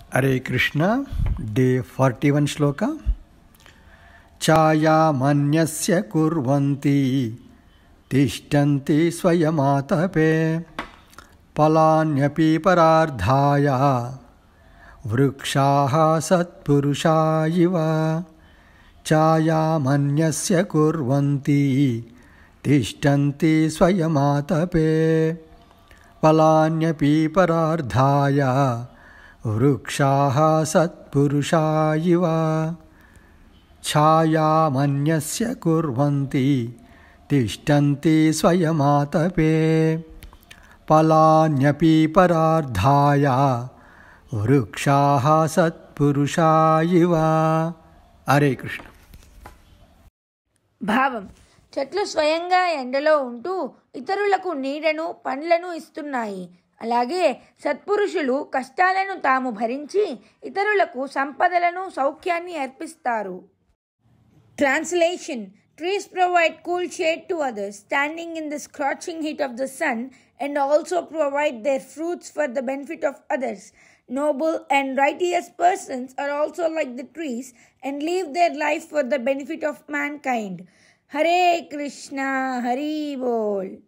Hare Krishna, day 41 Sloka. Cāyāman'yasya kurvanti tiṣṭanti svayamātapē phalān'yapi parārthāya kṣāḥ satpuruṣa iva. Cāyāman'yasya kurvanti tiṣṭanti svayamātapē phalān'yapi parārthāya kṣāḥ satpuruṣa iva. Cāyāman'yasya kurvanti tiṣṭanti svayamātapē phalān'yapi parārthāya kṣāḥ satpuruṣa iva. Hare Krishna. భావం చెట్లు స్వయంగా ఎండలో ఉంటూ ఇతరులకు నీడను పండ్లను ఇస్తున్నాయి. అలాగే సత్పురుషులు కష్టాలను తాము భరించి ఇతరులకు సంపదలను సౌఖ్యాన్ని అర్పిస్తారు. Translation: Trees provide cool shade to others, standing in the scorching heat of the sun, and also provide their fruits for the benefit of others. Noble and righteous persons are also like the trees and live their life for the benefit of mankind. Hare Krishna, Hari Bol.